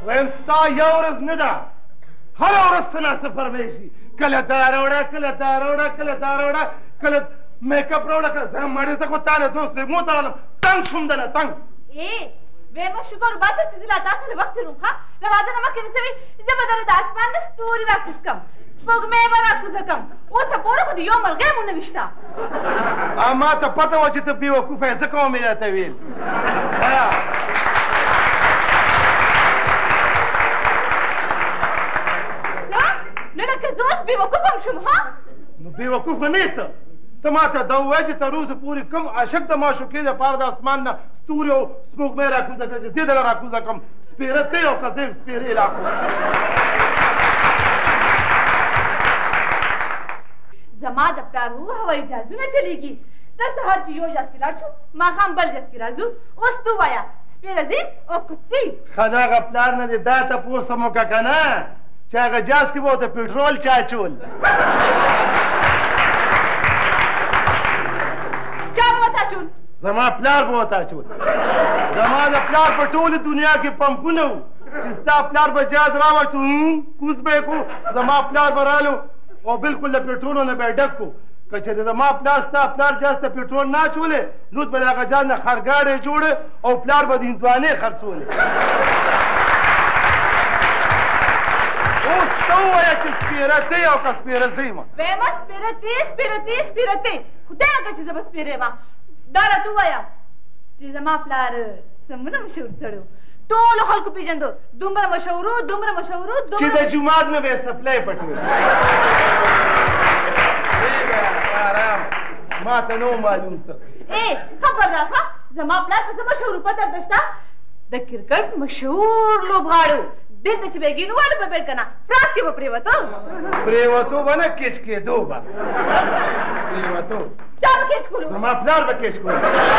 وایم ستا یو ورځ نه ده، هره ورځ څه ناڅه فرمایشي، کله دا راوړه کله دا راوړه کله دا راوړه کله میک اپ راوړه کله زه مړې ته خو تا نه دوست لیمو ته رالم تنګ شوم دنه تنګ ویمه شکر باسه چې زه لا تا سره وخت تېروم ښه له واده نه مخکې رسوي زه به درله د اسمان نه ستوري راکوز کړم سپوږمۍ به راکوزه کړم اوسه پورې خو د یو مرغۍ مو نه وي شته ما ته پته وه چې ته بېوقوفه یې ځکه مې راته ویل نو لکه زه اوس بېوقوفه هم شوم ها نو بېوقوفه نه یسته ته ما ته دا ووایه چې تر اوسه پورې کوم عاشق د معشوقې دپاره د اسمان نه ستوري او سپوږمۍ راکوزه کړه چې زه دله راکوزه کړم سپېره ته یې او که زه یم سپېرې راکوزه زما د پلار هوایي جهازونه چلېږي ته سهار چې یو جهاز کې لاړ شو ماښام بل جهاز کې راځو اوس ته ووایه سپېره ځي او که ځي ښه د هغه پلار نه دې دا تپوس هم وکړه که نه چې هغه جهاز کې به ورته پېټرول چا اچول چا به ورته اچول زما پلار به ورته اچول زما د پلار په ټولې دنیا کې پمپونه وو چې ستا پلار به جهاز راوړو کوز به یې کړو زما پلار به رالو او بالکل د پېټرولو نه به یې ډک کړو که چې زما پلار ستا پلار جهاز ته پېټرول نه اچولې نو به د هغه جهاز نه خرګاډۍ جوړې او پلار به د هندوانې خرڅولې اوس ته ووایه چې سپېره ته یې او که سپېره زه یم ویمه سپېره ته سپېره ته سپېره ته خدای وکړه چې زه به سپېره یم دا راته ووایه چې زما پلار څومره مشهور سړی و ټولو خلکو پېژندو دومره مشهور و دومره مشهور و چې د جومات نه به یې سپلی پټوي آرام ما ته نه و معلوم څه خبردار ښه زما پلار که څه مشهور و پته درته شته د کرکټ مشهور لوبغاړی و دلته چې بیګین واړه به بیټ کنه فرانس کې به پریوتو به نه کېچ کېدو به پریوتو چا به کېچ کولو زما پلار به کېچ کولو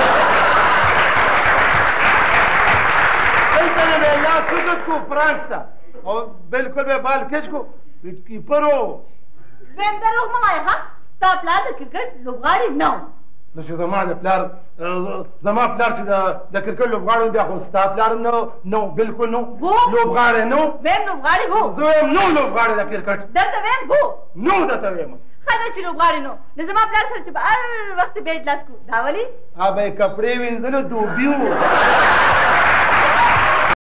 دلته نه به یې لاس وګد کړو فرانس ته او بلکل به یې بال کېچ کړو ویټ کیپر و ویم دروغ مه وایه ښه ستا پلار د کرکټ لوبغاړی نه و نو چې زما پلار چې د کرکټ لوبغاړی بیا خو ستا پلار نه بلکل نه لوبغاړی نه ویم لوبغاړی و زه وایم نو لوبغاړی د کرکټ درته ویم و نو درته ویم ښه ده چې لوبغاړی نو د زما پلار سره چې به هر وخت بیټ لاس کړو دا ولې به یې کپړې وینځلو دوبي و